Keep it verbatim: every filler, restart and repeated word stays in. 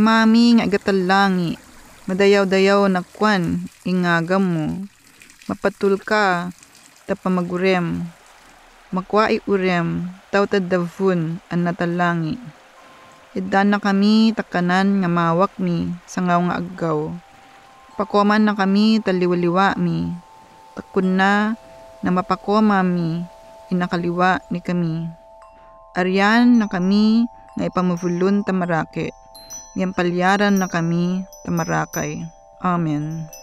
Amami nga agatalangi, madayaw-dayaw na kwan, ingagam mo. Mapatul ka, tapamagurem. Makwai urem, tawtad davun, an natalangi. Iddan na kami takanan nga mawak mi, sangaw nga aggaw. Pakoman na kami taliwaliwa mi. Takun na, na mapakoma mi, inakaliwa ni kami. Aryan na kami, nga ipamavulun tamarake. Ngayon palyaran na kami, tamarakay. Amen.